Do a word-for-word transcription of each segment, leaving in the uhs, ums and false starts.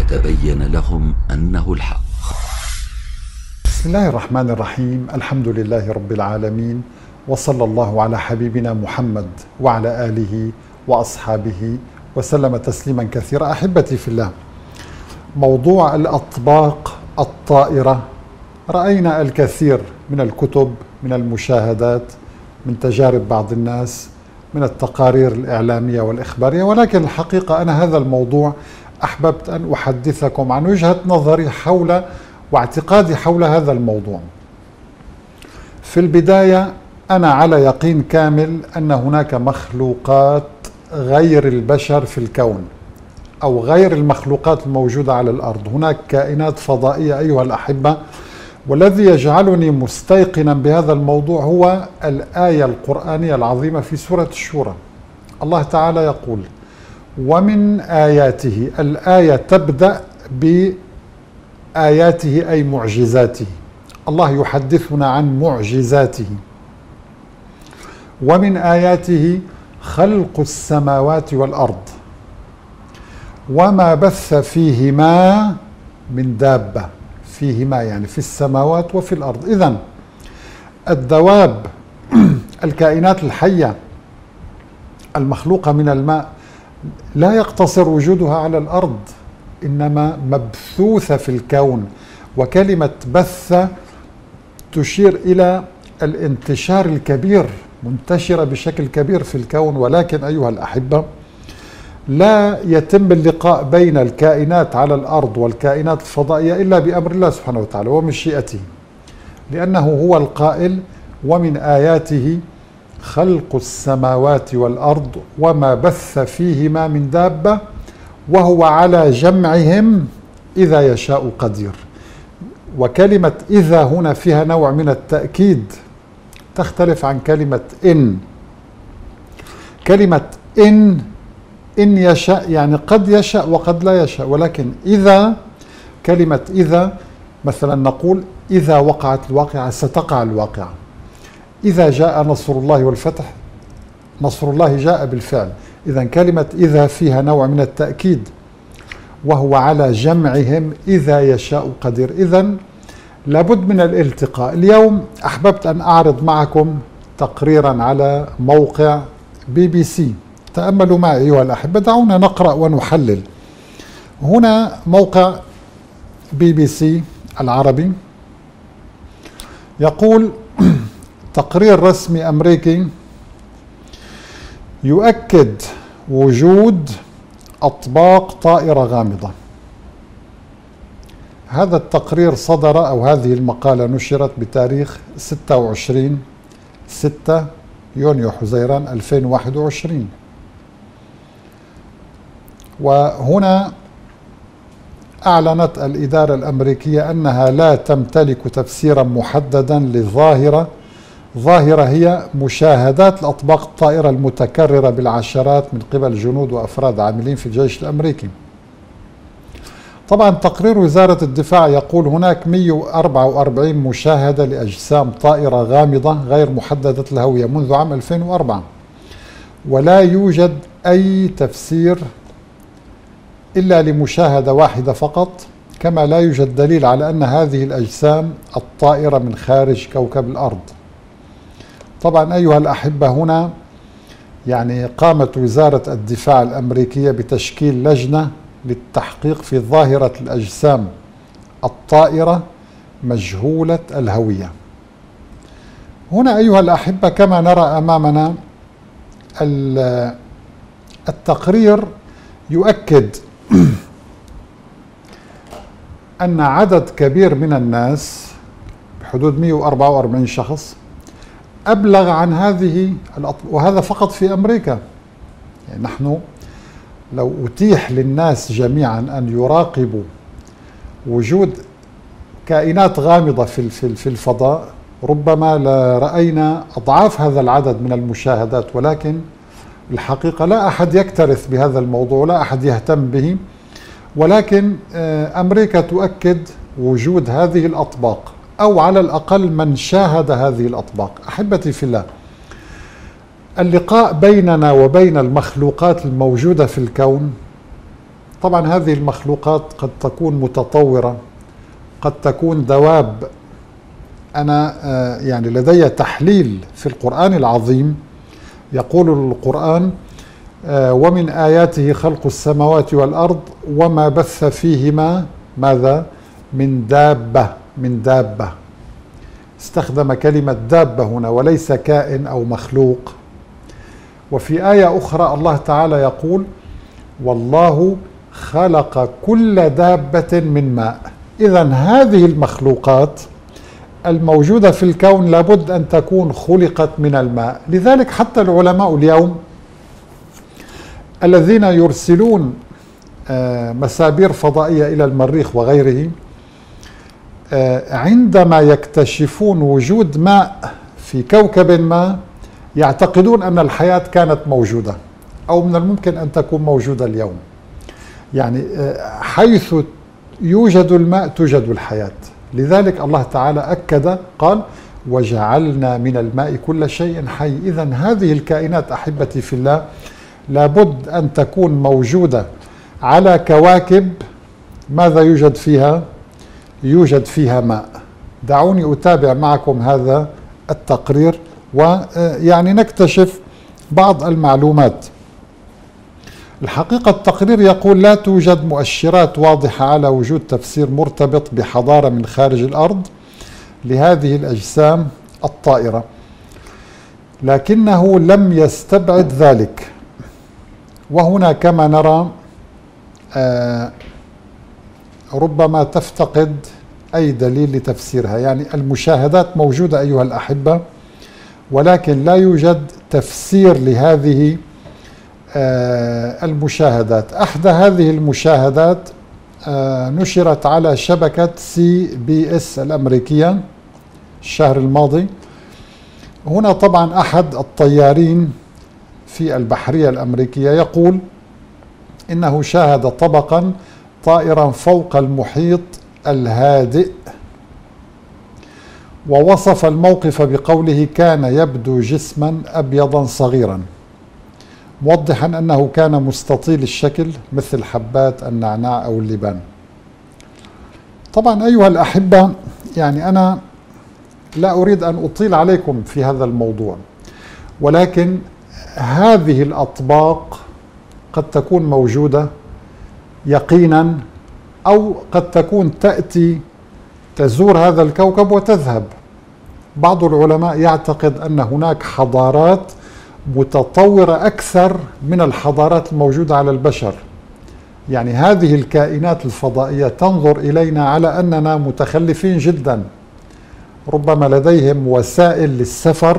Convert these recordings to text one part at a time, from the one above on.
يتبين لهم أنه الحق. بسم الله الرحمن الرحيم. الحمد لله رب العالمين، وصلى الله على حبيبنا محمد وعلى آله وأصحابه وسلم تسليما كثيرا. أحبتي في الله، موضوع الأطباق الطائرة رأينا الكثير من الكتب، من المشاهدات، من تجارب بعض الناس، من التقارير الإعلامية والإخبارية، ولكن الحقيقة أنا هذا الموضوع أحببت أن أحدثكم عن وجهة نظري حول واعتقادي حول هذا الموضوع. في البداية أنا على يقين كامل أن هناك مخلوقات غير البشر في الكون أو غير المخلوقات الموجودة على الأرض. هناك كائنات فضائية أيها الأحبة، والذي يجعلني مستيقنا بهذا الموضوع هو الآية القرآنية العظيمة في سورة الشورى. الله تعالى يقول: ومن آياته. الآية تبدأ بآياته أي معجزاته. الله يحدثنا عن معجزاته. ومن آياته خلق السماوات والأرض وما بث فيهما من دابة. فيهما يعني في السماوات وفي الأرض. إذن الدواب الكائنات الحية المخلوقة من الماء لا يقتصر وجودها على الأرض، إنما مبثوثة في الكون. وكلمة بث تشير إلى الانتشار الكبير، منتشرة بشكل كبير في الكون. ولكن أيها الأحبة، لا يتم اللقاء بين الكائنات على الأرض والكائنات الفضائية إلا بأمر الله سبحانه وتعالى ومشيئته، لأنه هو القائل: ومن آياته خلق السماوات والأرض وما بث فيهما من دابة وهو على جمعهم إذا يشاء قدير. وكلمة إذا هنا فيها نوع من التأكيد، تختلف عن كلمة إن. كلمة إن إن يشاء يعني قد يشاء وقد لا يشاء، ولكن إذا، كلمة إذا مثلا نقول: إذا وقعت الواقعة ستقع الواقعة. إذا جاء نصر الله والفتح، نصر الله جاء بالفعل. إذا كلمة إذا فيها نوع من التأكيد. وهو على جمعهم إذا يشاء قدير. إذن لابد من الالتقاء. اليوم أحببت أن أعرض معكم تقريرا على موقع بي بي سي. تأملوا معي أيها الأحبة، دعونا نقرأ ونحلل. هنا موقع بي بي سي العربي يقول: تقرير رسمي أمريكي يؤكد وجود أطباق طائرة غامضة. هذا التقرير صدر، أو هذه المقالة نشرت بتاريخ ستة وعشرين ستة يونيو حزيران ألفين وواحد وعشرين. وهنا أعلنت الإدارة الأمريكية أنها لا تمتلك تفسيرا محددا للظاهرة. ظاهرة هي مشاهدات الأطباق الطائرة المتكررة بالعشرات من قبل جنود وأفراد عاملين في الجيش الأمريكي. طبعا تقرير وزارة الدفاع يقول: هناك مئة وأربعة وأربعين مشاهدة لأجسام طائرة غامضة غير محددة الهوية منذ عام ألفين وأربعة، ولا يوجد أي تفسير إلا لمشاهدة واحدة فقط، كما لا يوجد دليل على أن هذه الأجسام الطائرة من خارج كوكب الأرض. طبعا أيها الأحبة، هنا يعني قامت وزارة الدفاع الأمريكية بتشكيل لجنة للتحقيق في ظاهرة الأجسام الطائرة مجهولة الهوية. هنا أيها الأحبة كما نرى أمامنا التقرير يؤكد أن عدد كبير من الناس بحدود مئة وأربعة وأربعين شخص أبلغ عن هذه الأطباق، وهذا فقط في أمريكا. يعني نحن لو أتيح للناس جميعا أن يراقبوا وجود كائنات غامضة في في الفضاء، ربما لرأينا أضعاف هذا العدد من المشاهدات. ولكن الحقيقة لا أحد يكترث بهذا الموضوع ولا أحد يهتم به. ولكن أمريكا تؤكد وجود هذه الأطباق، أو على الأقل من شاهد هذه الأطباق. أحبتي في الله، اللقاء بيننا وبين المخلوقات الموجودة في الكون طبعا هذه المخلوقات قد تكون متطورة، قد تكون دواب. أنا يعني لدي تحليل في القرآن العظيم، يقول القرآن: ومن آياته خلق السماوات والأرض وما بث فيهما ماذا؟ من دابة. من دابة، استخدم كلمة دابة هنا وليس كائن أو مخلوق. وفي آية أخرى الله تعالى يقول: والله خلق كل دابة من ماء. إذن هذه المخلوقات الموجودة في الكون لابد أن تكون خلقت من الماء. لذلك حتى العلماء اليوم الذين يرسلون مسابير فضائية إلى المريخ وغيره، عندما يكتشفون وجود ماء في كوكب ما يعتقدون أن الحياة كانت موجودة أو من الممكن أن تكون موجودة اليوم. يعني حيث يوجد الماء توجد الحياة. لذلك الله تعالى أكد قال: وجعلنا من الماء كل شيء حي. إذن هذه الكائنات أحبتي في الله لابد أن تكون موجودة على كواكب ماذا يوجد فيها؟ يوجد فيها ماء. دعوني أتابع معكم هذا التقرير ويعني نكتشف بعض المعلومات. الحقيقة التقرير يقول: لا توجد مؤشرات واضحة على وجود تفسير مرتبط بحضارة من خارج الأرض لهذه الأجسام الطائرة، لكنه لم يستبعد ذلك. وهنا كما نرى آه ربما تفتقد أي دليل لتفسيرها. يعني المشاهدات موجودة أيها الأحبة، ولكن لا يوجد تفسير لهذه آه المشاهدات. أحدى هذه المشاهدات آه نشرت على شبكة سي بي اس الأمريكية الشهر الماضي. هنا طبعا أحد الطيارين في البحرية الأمريكية يقول إنه شاهد طبقا طائرا فوق المحيط الهادئ، ووصف الموقف بقوله: كان يبدو جسما أبيضا صغيرا، موضحا أنه كان مستطيل الشكل مثل حبات النعناع أو اللبان. طبعا أيها الأحبة، يعني أنا لا أريد أن أطيل عليكم في هذا الموضوع، ولكن هذه الأطباق قد تكون موجودة يقينا، أو قد تكون تأتي تزور هذا الكوكب وتذهب. بعض العلماء يعتقد أن هناك حضارات متطورة أكثر من الحضارات الموجودة على البشر. يعني هذه الكائنات الفضائية تنظر إلينا على أننا متخلفين جدا، ربما لديهم وسائل للسفر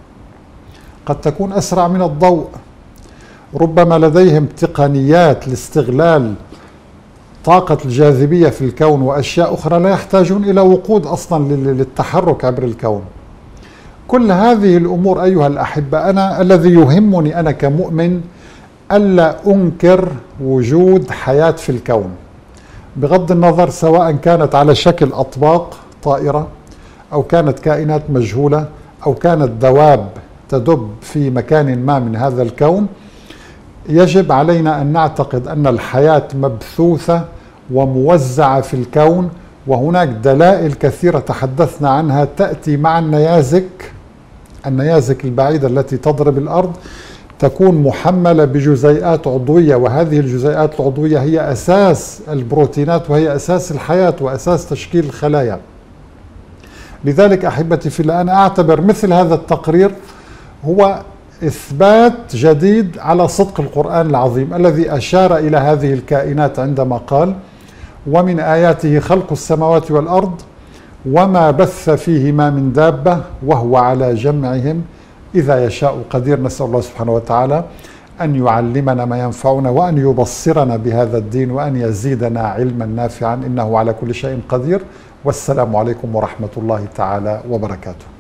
قد تكون أسرع من الضوء، ربما لديهم تقنيات لاستغلال طاقة الجاذبية في الكون وأشياء أخرى لا يحتاجون إلى وقود أصلا للتحرك عبر الكون. كل هذه الأمور أيها الأحبة، أنا الذي يهمني أنا كمؤمن ألا أنكر وجود حياة في الكون، بغض النظر سواء كانت على شكل أطباق طائرة أو كانت كائنات مجهولة أو كانت دواب تدب في مكان ما من هذا الكون. يجب علينا أن نعتقد أن الحياة مبثوثة وموزعة في الكون، وهناك دلائل كثيرة تحدثنا عنها تأتي مع النيازك النيازك البعيدة التي تضرب الأرض، تكون محملة بجزيئات عضوية، وهذه الجزيئات العضوية هي أساس البروتينات وهي أساس الحياة وأساس تشكيل الخلايا. لذلك أحبتي في الله، أنا أعتبر مثل هذا التقرير هو إثبات جديد على صدق القرآن العظيم الذي أشار إلى هذه الكائنات عندما قال: ومن آياته خلق السماوات والأرض وما بث فيهما من دابة وهو على جمعهم إذا يشاء قدير. نسأل الله سبحانه وتعالى أن يعلمنا ما ينفعنا وأن يبصرنا بهذا الدين وأن يزيدنا علما نافعا، إنه على كل شيء قدير. والسلام عليكم ورحمة الله تعالى وبركاته.